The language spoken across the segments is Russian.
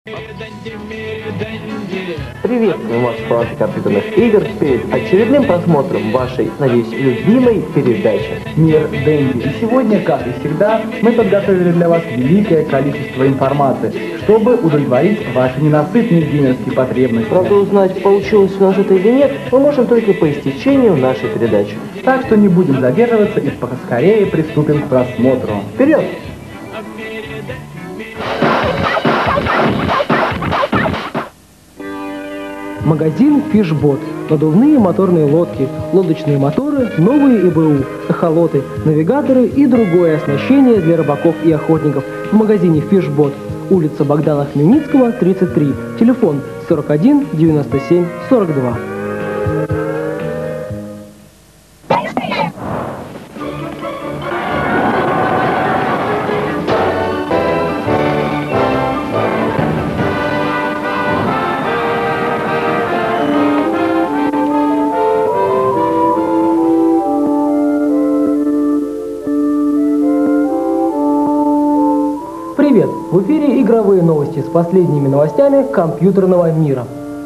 Приветствуем вас, фанаты компьютерных игр, перед очередным просмотром вашей, надеюсь, любимой передачи «Мир Дэнди». И сегодня, как и всегда, мы подготовили для вас великое количество информации, чтобы удовлетворить ваши ненасытные геймерские потребности. Правда, узнать, получилось у нас это или нет, мы можем только по истечению нашей передачи. Так что не будем задерживаться и поскорее приступим к просмотру. Вперед! Магазин «Фишбот». Надувные моторные лодки, лодочные моторы, новые ИБУ, эхолоты, навигаторы и другое оснащение для рыбаков и охотников в магазине «Фишбот». Улица Богдана Хмельницкого, 33. Телефон 41 97 42. Привет! В эфире игровые новости с последними новостями компьютерного мира.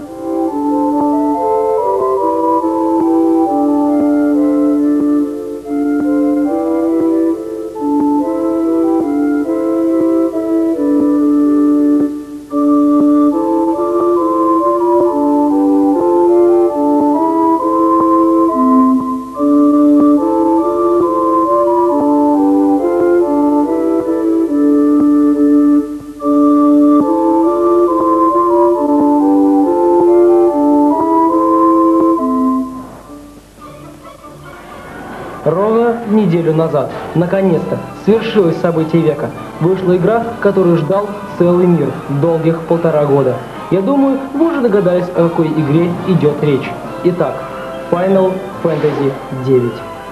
Ровно неделю назад, наконец-то, свершилось событие века. Вышла игра, которую ждал целый мир, долгих 1,5 года. Я думаю, вы уже догадались, о какой игре идет речь. Итак, Final Fantasy IX.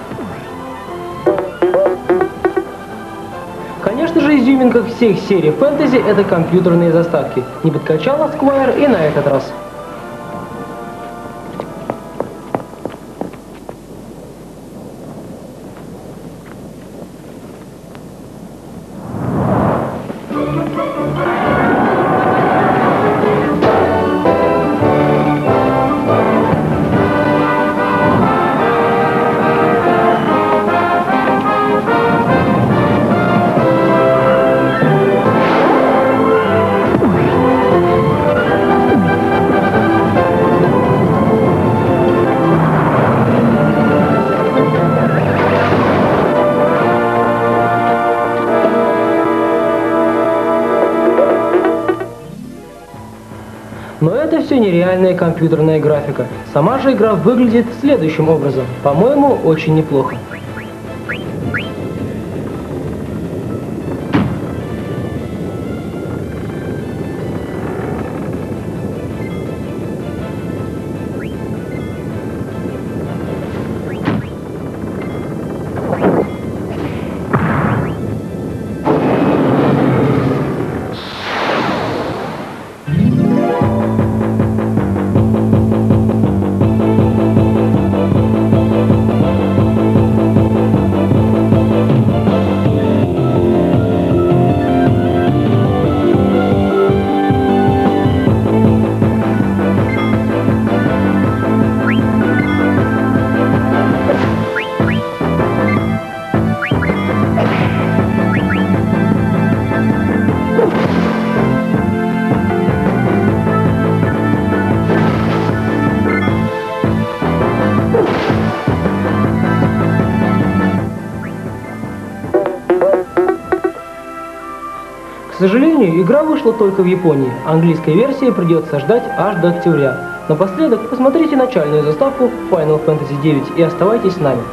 Конечно же, изюминка всех серий фэнтези — это компьютерные заставки. Не подкачала Square и на этот раз. Но это все нереальная компьютерная графика. Сама же игра выглядит следующим образом. По-моему, очень неплохо. К сожалению, игра вышла только в Японии. Английской версии придется ждать аж до октября. Напоследок, посмотрите начальную заставку Final Fantasy IX и оставайтесь с нами.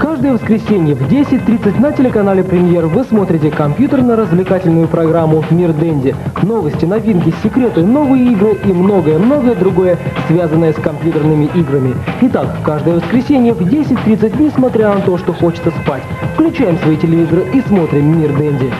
Каждое воскресенье в 10:30 на телеканале «Премьер» вы смотрите компьютерно-развлекательную программу «Мир Денди». Новости, новинки, секреты, новые игры и многое-многое другое, связанное с компьютерными играми. Итак, каждое воскресенье в 10:30, несмотря на то, что хочется спать, включаем свои телевизоры и смотрим «Мир Денди».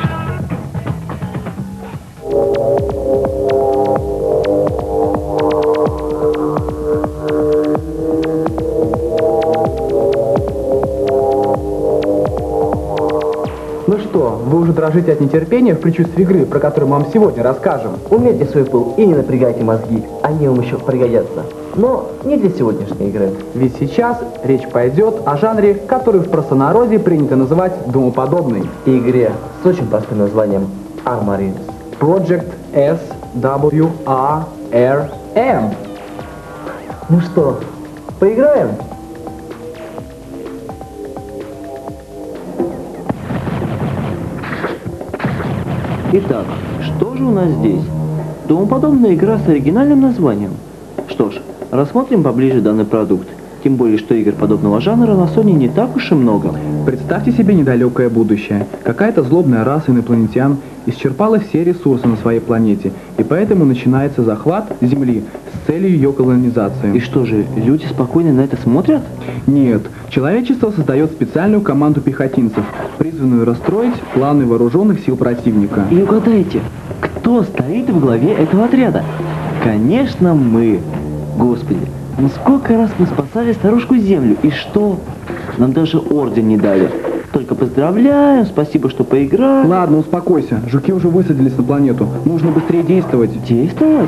Ну что, вы уже дрожите от нетерпения в предчувствии игры, про которую мы вам сегодня расскажем? Умерьте свой пыл и не напрягайте мозги, они вам еще пригодятся. Но не для сегодняшней игры. Ведь сейчас речь пойдет о жанре, который в простонародье принято называть домоподобный. Игре с очень простым названием Armories. Project SWRRM. Ну что, поиграем? Итак, что же у нас здесь? Домоподобная игра с оригинальным названием. Что ж, рассмотрим поближе данный продукт. Тем более, что игр подобного жанра на Sony не так уж и много. Представьте себе недалекое будущее. Какая-то злобная раса инопланетян исчерпала все ресурсы на своей планете, и поэтому начинается захват Земли с целью ее колонизации. И что же, люди спокойно на это смотрят? Нет, человечество создает специальную команду пехотинцев, призванную расстроить планы вооруженных сил противника. И угадайте, кто стоит в главе этого отряда? Конечно, мы. Господи, ну сколько раз мы спасали старушку Землю, и что? Нам даже орден не дали. Только поздравляем, спасибо, что поиграли. Ладно, успокойся, жуки уже высадились на планету, нужно быстрее действовать. Действовать?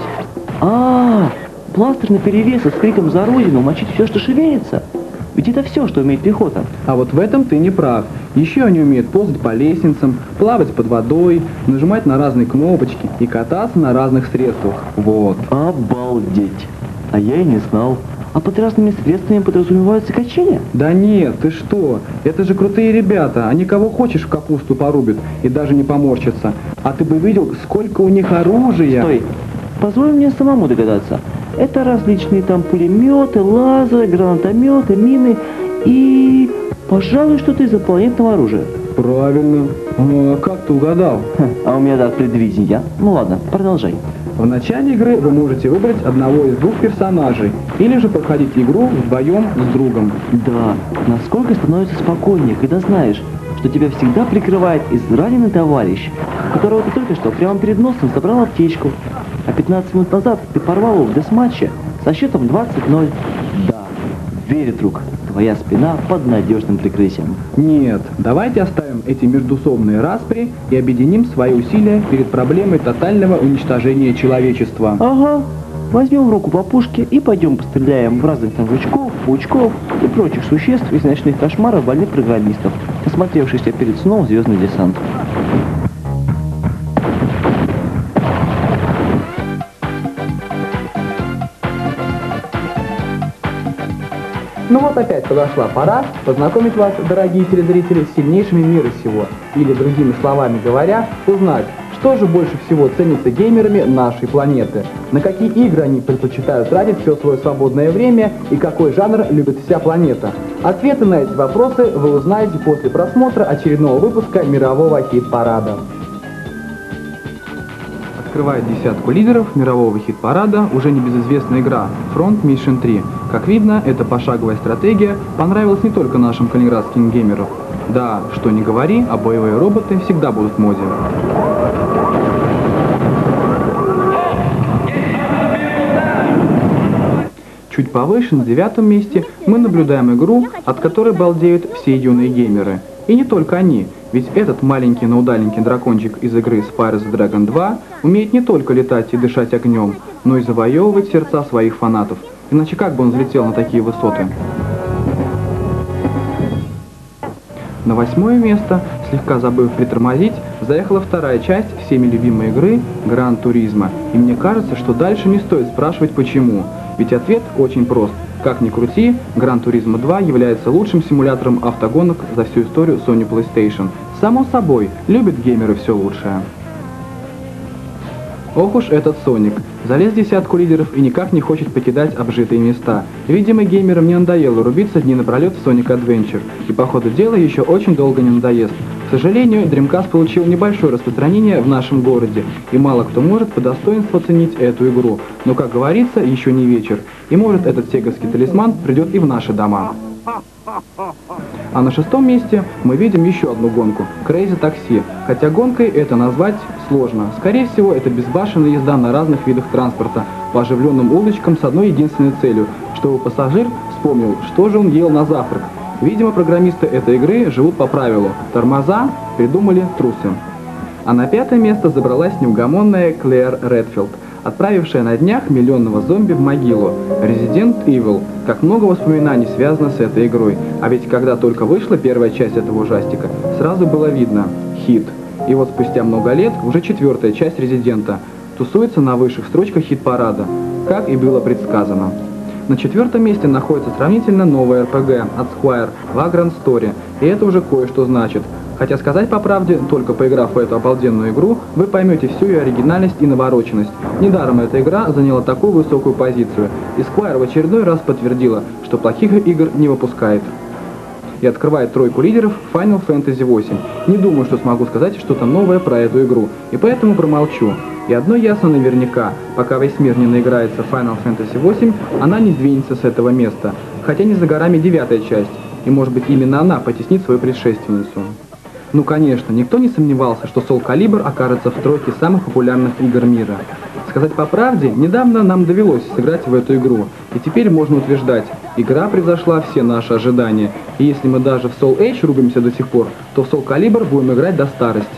Бластер наперевес и с криком за родину мочить все, что шевелится. Ведь это все, что умеет пехота. А вот в этом ты не прав. Еще они умеют ползать по лестницам, плавать под водой, нажимать на разные кнопочки и кататься на разных средствах. Вот. Обалдеть. А я и не знал. А под разными средствами подразумеваются качения? Да нет, ты что? Это же крутые ребята. Они кого хочешь в капусту порубят и даже не поморщатся. А ты бы видел, сколько у них оружия. Стой. Позволь мне самому догадаться. Это различные там пулеметы, лазеры, гранатометы, мины и, пожалуй, что-то из инопланетного оружия. Правильно. А как ты угадал? А у меня дар предвидения. Ну ладно, продолжай. В начале игры вы можете выбрать одного из двух персонажей, или же проходить игру вдвоем с другом. Да, насколько становится спокойнее, когда знаешь, что тебя всегда прикрывает израненный товарищ, которого ты только что прямо перед носом забрал аптечку, а 15 минут назад ты порвал его в десматче со счетом 20-0. Да, верь, друг, твоя спина под надежным прикрытием. Нет, давайте оставим эти междуусобные распри и объединим свои усилия перед проблемой тотального уничтожения человечества. Ага, возьмем в руку по пушке и пойдем постреляем в разных там жучков, паучков и прочих существ из ночных кошмаров больных программистов, осмотревшихся перед сном звездный десант. Ну вот опять подошла пора познакомить вас, дорогие телезрители, с сильнейшими мира сего. Или, другими словами говоря, узнать, что же больше всего ценится геймерами нашей планеты, на какие игры они предпочитают тратить все свое свободное время и какой жанр любит вся планета. Ответы на эти вопросы вы узнаете после просмотра очередного выпуска мирового хит-парада. Открывает десятку лидеров мирового хит-парада уже небезызвестная игра Front Mission 3. Как видно, эта пошаговая стратегия понравилась не только нашим калининградским геймерам. Да, что ни говори, а боевые роботы всегда будут в моде. Чуть повыше, на 9-м месте, мы наблюдаем игру, от которой балдеют все юные геймеры. И не только они, ведь этот маленький, но удаленький дракончик из игры Spyro the Dragon 2 умеет не только летать и дышать огнем, но и завоевывать сердца своих фанатов. Иначе как бы он взлетел на такие высоты? На 8-е место, слегка забыв притормозить, заехала вторая часть всеми любимой игры Gran Turismo. И мне кажется, что дальше не стоит спрашивать почему. Ведь ответ очень прост. Как ни крути, Gran Turismo 2 является лучшим симулятором автогонок за всю историю Sony PlayStation. Само собой, любят геймеры все лучшее. Ох уж этот Соник. Залез в десятку лидеров и никак не хочет покидать обжитые места. Видимо, геймерам не надоело рубиться дни напролет в Sonic Adventure, и по ходу дела еще очень долго не надоест. К сожалению, Dreamcast получил небольшое распространение в нашем городе, и мало кто может по достоинству оценить эту игру. Но, как говорится, еще не вечер, и может этот сеговский талисман придет и в наши дома. А на шестом месте мы видим еще одну гонку – Crazy Taxi. Хотя гонкой это назвать сложно. Скорее всего, это безбашенная езда на разных видах транспорта по оживленным улочкам с одной единственной целью – чтобы пассажир вспомнил, что же он ел на завтрак. Видимо, программисты этой игры живут по правилу «тормоза придумали трусы». А на пятое место забралась неугомонная Клэр Редфилд, отправившая на днях миллионного зомби в могилу. Resident Evil. Как много воспоминаний связано с этой игрой. А ведь когда только вышла первая часть этого ужастика, сразу было видно – хит. И вот спустя много лет уже четвертая часть Резидента тусуется на высших строчках хит-парада, как и было предсказано. На четвертом месте находится сравнительно новая RPG от Square Vagrant Story, и это уже кое-что значит. Хотя сказать по правде, только поиграв в эту обалденную игру, вы поймете всю ее оригинальность и навороченность. Недаром эта игра заняла такую высокую позицию, и Square в очередной раз подтвердила, что плохих игр не выпускает. И открывает тройку лидеров Final Fantasy VIII. Не думаю, что смогу сказать что-то новое про эту игру, и поэтому промолчу. И одно ясно наверняка, пока весь мир не наиграется в Final Fantasy VIII, она не сдвинется с этого места, хотя не за горами девятая часть, и может быть именно она потеснит свою предшественницу. Ну конечно, никто не сомневался, что Soul Calibur окажется в тройке самых популярных игр мира. Сказать по правде, недавно нам довелось сыграть в эту игру, и теперь можно утверждать, игра превзошла все наши ожидания, и если мы даже в Soul Edge рубимся до сих пор, то в Soul Calibur будем играть до старости.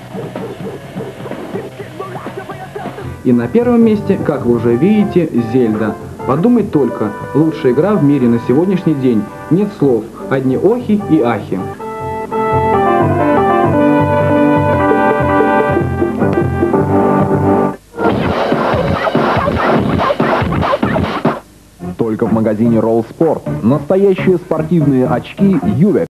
И на первом месте, как вы уже видите, Зельда. Подумать только, лучшая игра в мире на сегодняшний день. Нет слов, одни охи и ахи. Только в магазине Roll Sport. Настоящие спортивные очки Ювек.